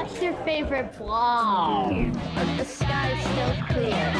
What's your favorite blog? The sky's still clear.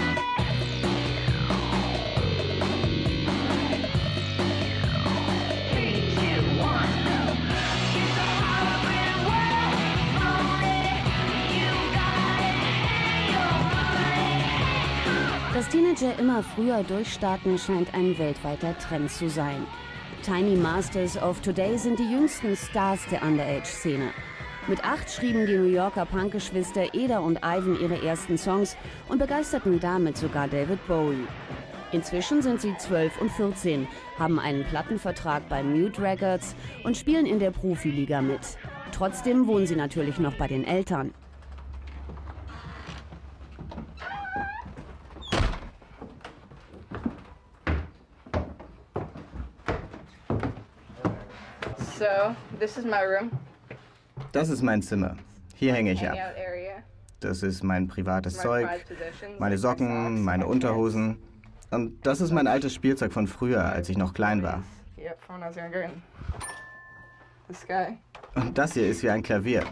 Dass Teenager immer früher durchstarten, scheint ein weltweiter Trend zu sein. Tiny Masters of Today sind die jüngsten Stars der Underage-Szene. Mit 8 schrieben die New Yorker Punkgeschwister Eda und Ivan ihre ersten Songs und begeisterten damit sogar David Bowie. Inzwischen sind sie 12 und 14, haben einen Plattenvertrag bei Mute Records und spielen in der Profiliga mit. Trotzdem wohnen sie natürlich noch bei den Eltern. So, this is my room. Das ist mein Zimmer. Hier hänge ich ab. Das ist mein privates Zeug, meine Socken, meine Unterhosen. Und das ist mein altes Spielzeug von früher, als ich noch klein war. Und das hier ist wie ein Klavier.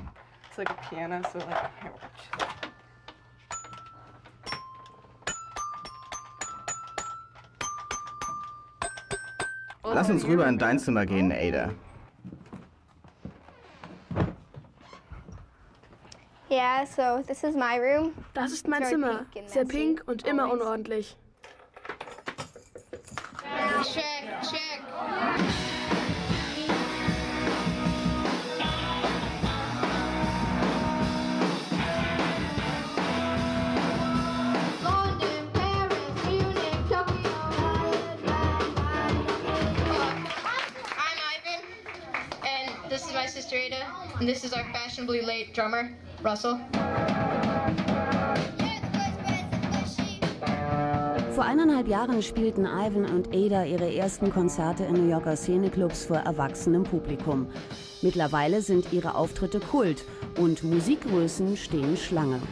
Lass uns rüber in dein Zimmer gehen, Ada. Yeah, so this is my room. Das ist mein Zimmer. Sehr pink und immer unordentlich. Check, check. London, Paris, Munich, Tokyo. I'm Ivan, and this is my sister Ada, and this is our fashionably late drummer, Russell. Vor 1,5 Jahren spielten Ivan und Ada ihre ersten Konzerte in New Yorker Szeneclubs vor erwachsenem Publikum. Mittlerweile sind ihre Auftritte Kult und Musikgrößen stehen Schlange.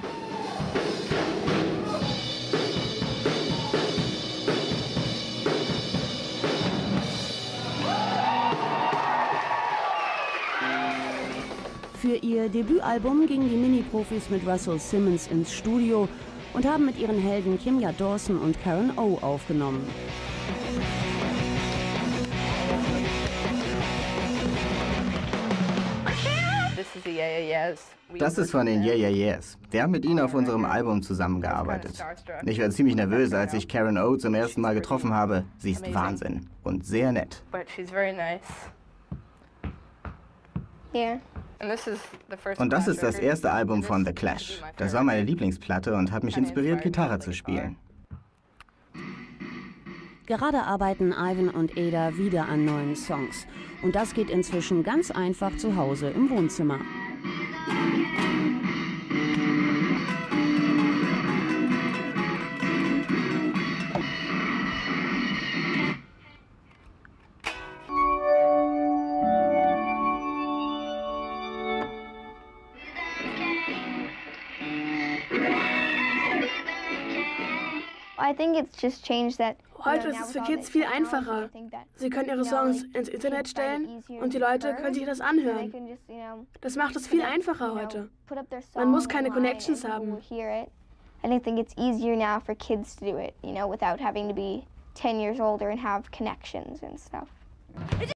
Für ihr Debütalbum gingen die Mini-Profis mit Russell Simmons ins Studio und haben mit ihren Helden Kimya Dawson und Karen O aufgenommen. Das ist von den Yeah Yeah Yeahs. Wir haben mit ihnen auf unserem Album zusammengearbeitet. Ich war ziemlich nervös, als ich Karen O zum ersten Mal getroffen habe. Sie ist Wahnsinn und sehr nett. Yeah. Und das ist das erste Album von The Clash. Das war meine Lieblingsplatte und hat mich inspiriert, Gitarre zu spielen. Gerade arbeiten Ivan und Ada wieder an neuen Songs. Und das geht inzwischen ganz einfach zu Hause im Wohnzimmer. I think it's just changed that. Heute ist es für Kids viel einfacher. Sie können ihre Songs ins Internet stellen und die Leute können sich das anhören. Das macht es viel einfacher heute. Man muss keine Connections haben. I think it's easier now for kids to do it, without having to be 10 years older and have connections and stuff.